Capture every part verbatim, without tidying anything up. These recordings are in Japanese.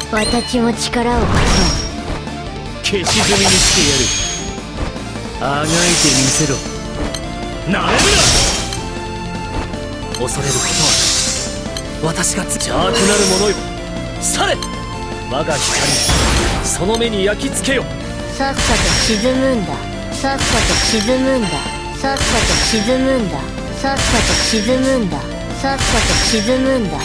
私も力を貸消し済みにしてやる。あがいてみせろ。なめるな。恐れることは私がつ邪悪なる者よ、去れ。我が光、その目に焼き付けよ。 さっさと沈むんだ。さっさと沈むんだ。さっさと沈むんだ。さっさと沈むんだ。さっさと沈むんだ。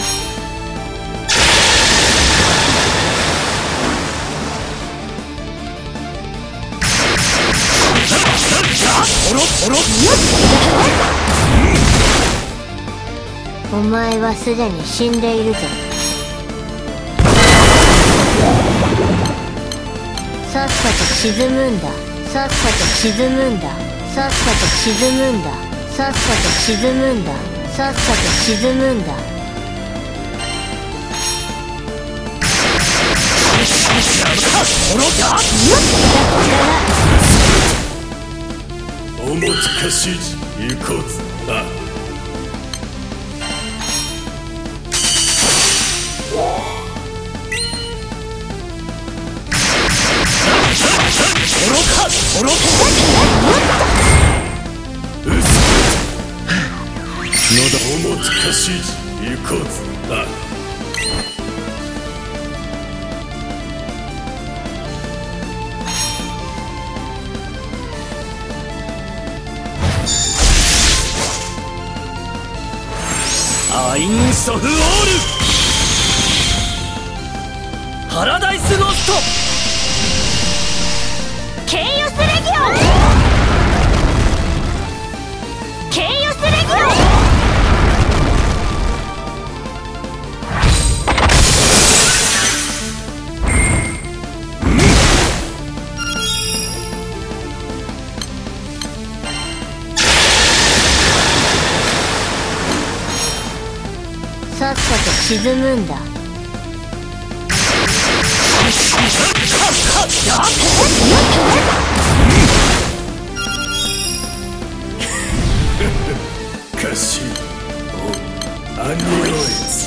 お前はすでに死んでいるぞ。さっさと沈むんだ。さっさと沈むんだ。さっさと沈むんだ。さっさと沈むんだ。さっさと沈むんだ。 おもちかしいじ行こうぜ。あおもちかしいじ行こうぜ。あアインソフオールパラダイスロストケイオスレギオン。ケイオスレギオン。さっさと沈むんだ。 かしいおアニロイズ。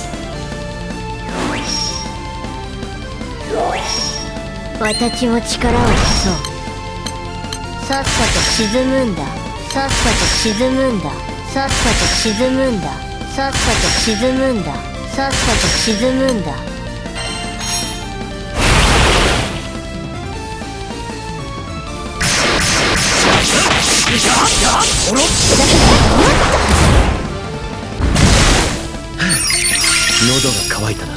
私も力を貸そう。さっさと沈むんだ。さっさと沈むんだ。さっさと沈むんだ。さっさと沈むんだ。さっさと沈むんだ。 喉が渇いたな。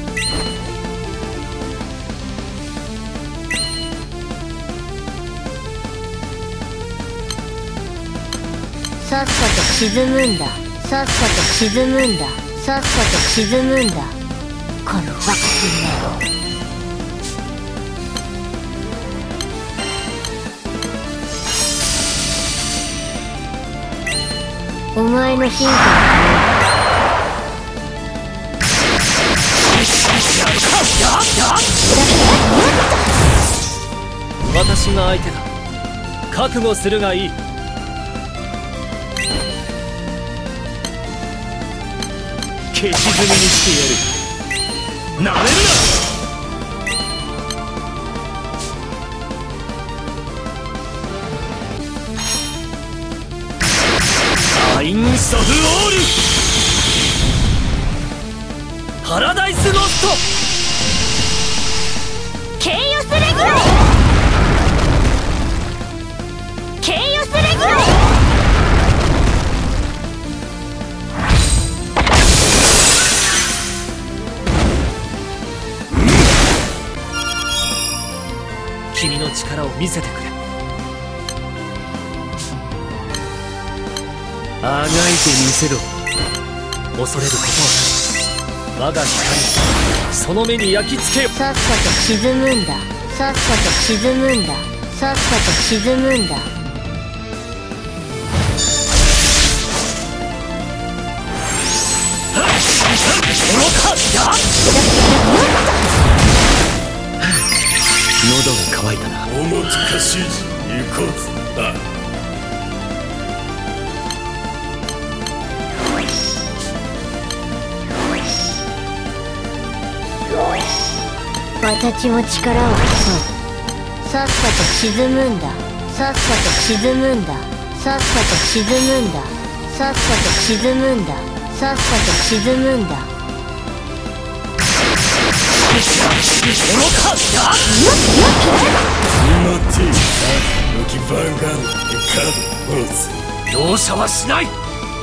さっさと沈むんだ。さっさと沈むんだ。さっさと沈むんだ。この若きめ。お前の進化私が相手だ。覚悟するがいい。消し済みにしてやる。なめるな。アインソフオールパラダイスロストケイオスレギオン。ケイオスレギオン。 君の力を見せてくれ。あがいてみせろ。恐れることは我が光、その目に焼き付けよ。 さっさと沈むんだ。さっさと沈むんだ。さっさと沈むんだ。 喉が渇いたな。 おもちかしいじ行こうぜ。あ私も力を貸そう。さっさと沈むんだ。さっさと沈むんだ。さっさと沈むんだ。さっさと沈むんだ。さっさと沈むんだ。 容赦はしない。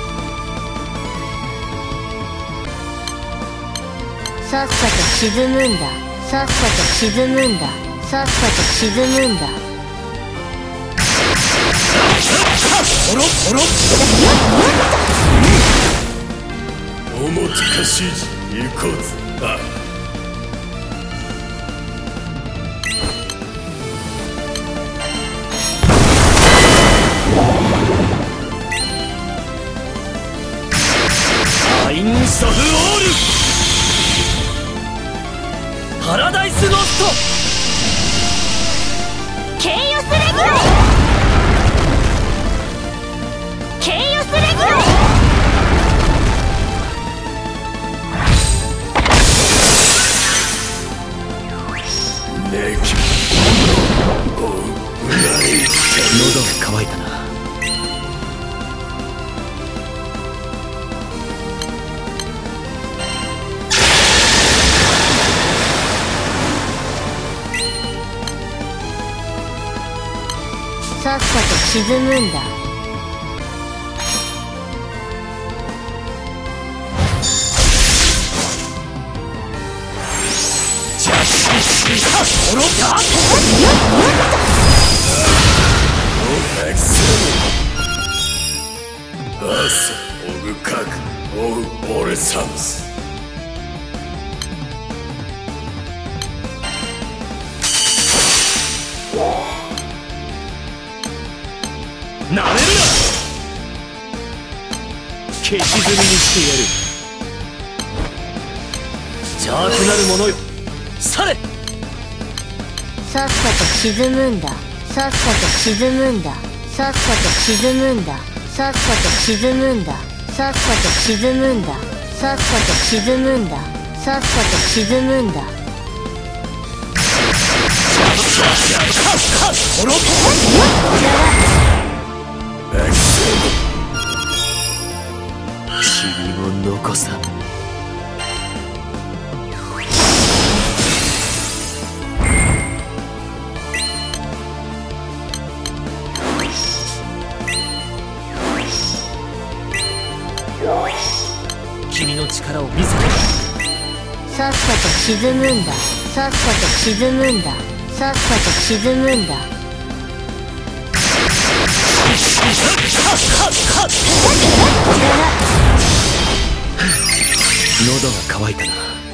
さっさと沈むんだ。さっさと沈むんだ。さっさと沈むんだ。 ポロポロおもてかしいじ行こうぜ。あアインソフオールパラダイスロストケイオスレギオケイオスレギネキおう何喉が渇いたな。 さっさと沈むんだ。 ジャッシーシーコロダアスオグカクオウオレサムスなめるな。消し積みにしてやる。邪悪なる者よ、去れ。 さっさと沈むんだ。さっさと沈むんだ。さっさと沈むんだ。さっさと沈むんだ。さっさと沈むんだ。さっさと沈むんだ。さっさと沈むんだ。 塵も残さん。君の力を見せて。 さっさと沈むんだ。さっさと沈むんだ。さっさと沈むんだ。 喉が渇いたな。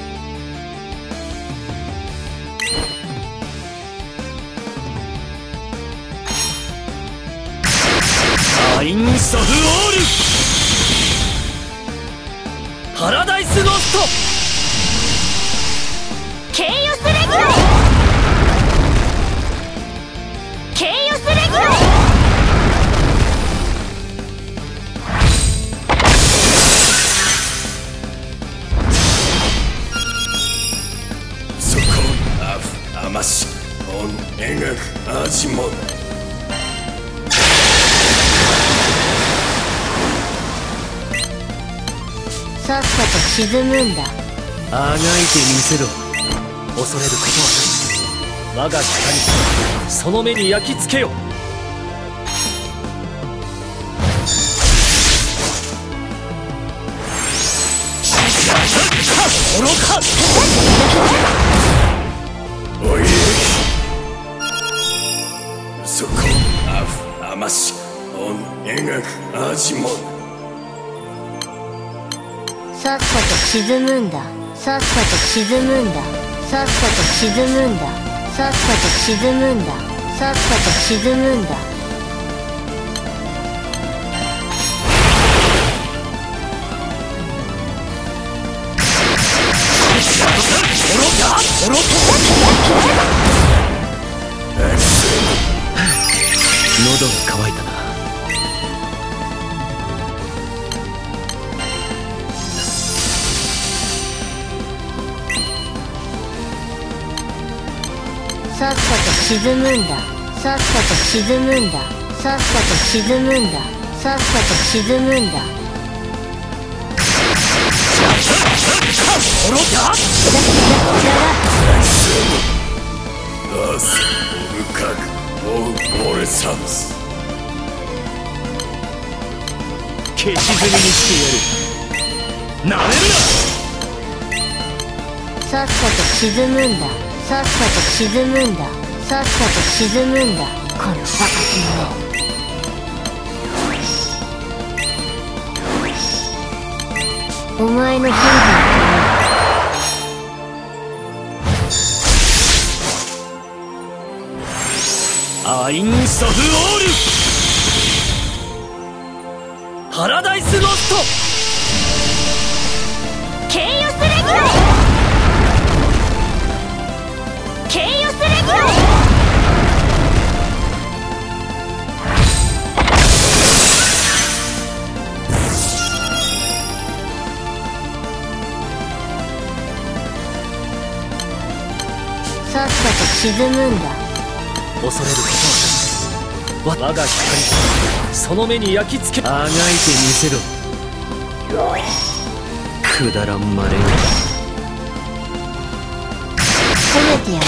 アインソフオールパラダイスロストケイオスレギオケイオスレギそこアフアマシオン描くアジモンさっさと沈むんだ。 あがいてみせろ。恐れることはない。我が光その目に焼き付けよ。 おいそこアフアマシオン描くアジモンさっさと沈むんだ。さっさと沈むんだ。さっさと沈むんだ。さっさと沈むんだ。さっさと沈むんだ。 喉が渇いたな。 さっさと沈むんだ。さっさと沈むんだ。さっさと沈むんだ。さっさと沈むんだ。 滅びた。 ダース深くオーレサウス消し積みにしてやる。なめるな。 さっさと沈むんだ。さっさと沈むんだ。さっさと沈むんだ。このバカ姫。お前のヒーロアインソフオールパラダイスロストケイオスレギオン。ケイオスレギオン。さっさと沈むんだ。 恐れることはない。我が光その目に焼き付けあがいてみせろ。くだらんまれ。 褒めてやる。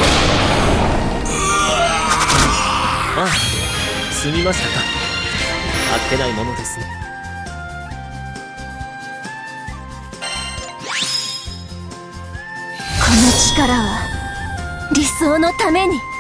ああ、すみましたか。あっけないものですね。 この力は理想のために。